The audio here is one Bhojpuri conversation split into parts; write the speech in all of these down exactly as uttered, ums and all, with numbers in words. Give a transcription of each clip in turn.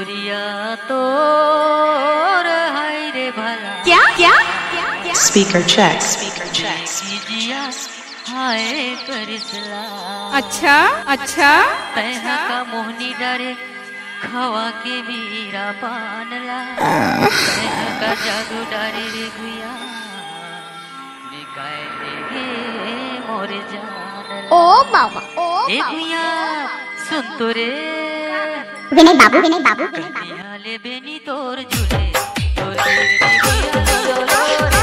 नजरिया तोर हाय रे भला क्या क्या Speaker check. Speaker check. जिया हाय करिसला अच्छा अच्छा तैहा का मोहनी डारे खवा के मीरा पानला तैहा का जादू डारे रे गुया निकाय रे मोरे जानला ओ बाबा ओ ए गुया सुन तो रे विनय बाबू विनय बाबू विनय बाबू ले बेनी तोर झूले तोर झूले गुया लो लो रे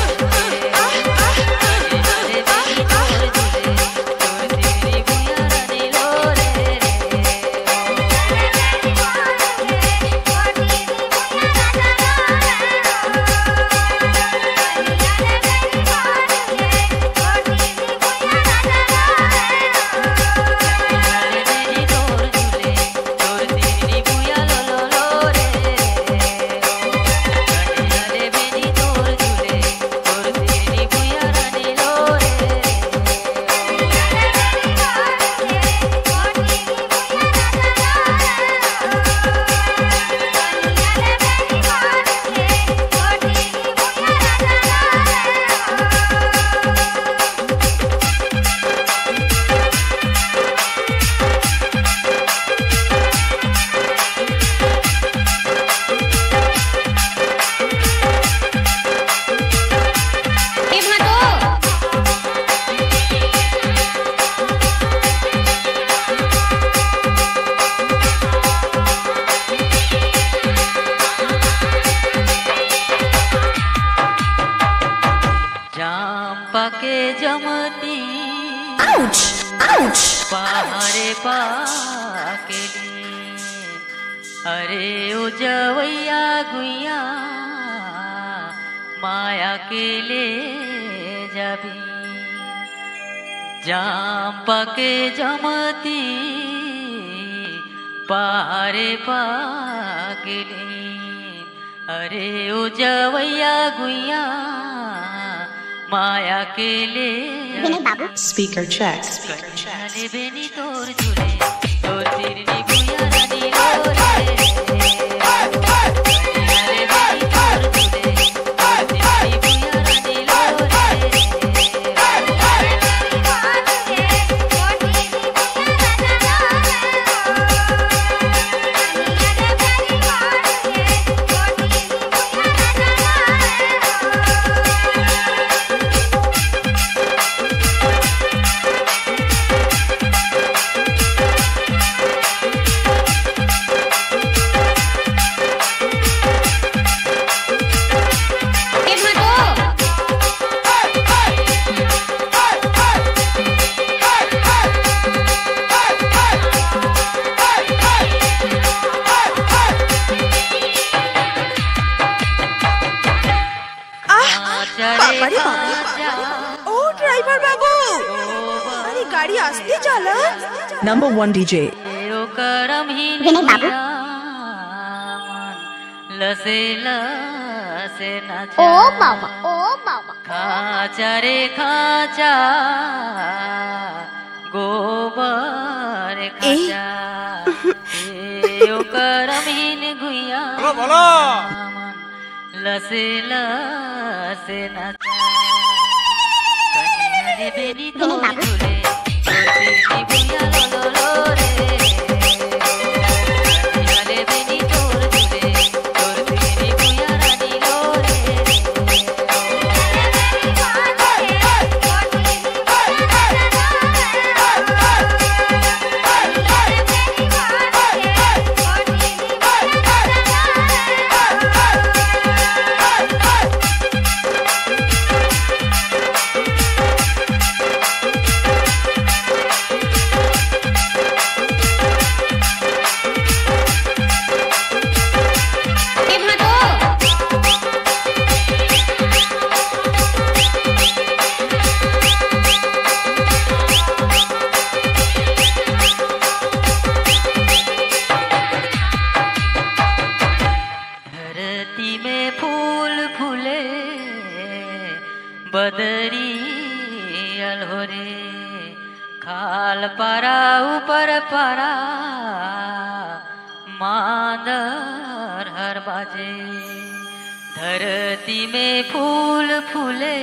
ले बेनी तोर झूले तोर तेरी गुया रानी लो रे पाके जमती आउच आउच पहाड़े पाके अरे ओ जवैया गुइया माया के ले जाबी जाम पाके जमती पहाड़े पाके अरे ओ जवैया गुइया माया के ले Speaker check. Speaker check. ले बेनी तोर झूले तोर तिरनी गुया रानी लो रे ले बेनी तोर झूले तोर तिरनी गुया रानी लो अरे बाबू ओ ड्राइवर बाबू अरे गाड़ी आस्ते चला Number one D J. विनय बाबू लसे लसे नाचा ओ बाबा ओ बाबा खाचा रे खाचा गोबर खाचा ए ओ करमीन गुइया लसे लसे नाचा कन्या रे बेनी तोर झूले तोर तेरी गुइया लो लो लो रे कन्या रे बेनी तोर झूले तोर तेरी गुइया रानी लो रे मांदर हर बाजे धरती में फूल फूले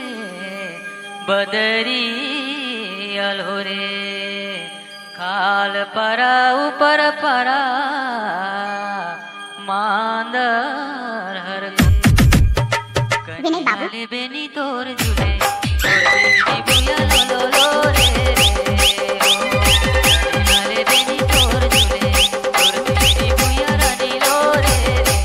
बदरी अलोरे खाल परा ऊपर परा मांदर हर कनियाले बेनी तोर झूले तोर बुया लो लो लो रे कनियाले बेनी तोर झूले तोर बुया रानी लो रे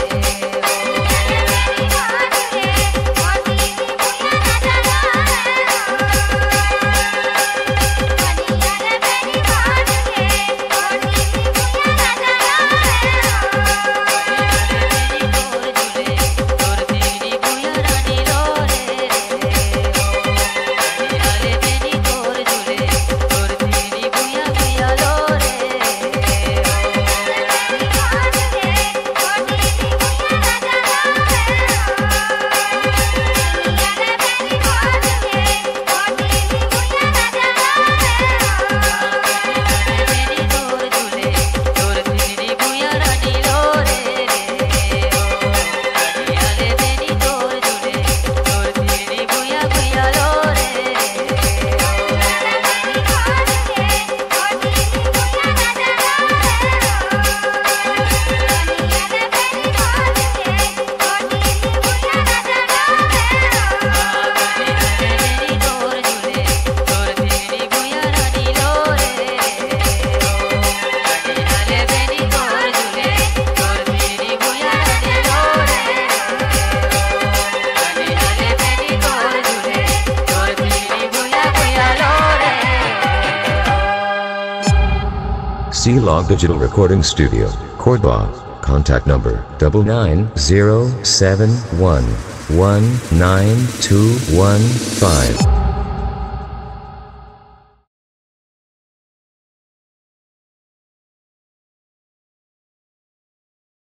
C-Log Digital Recording Studio, Cordoba. Contact number double nine zero seven one one nine two one five.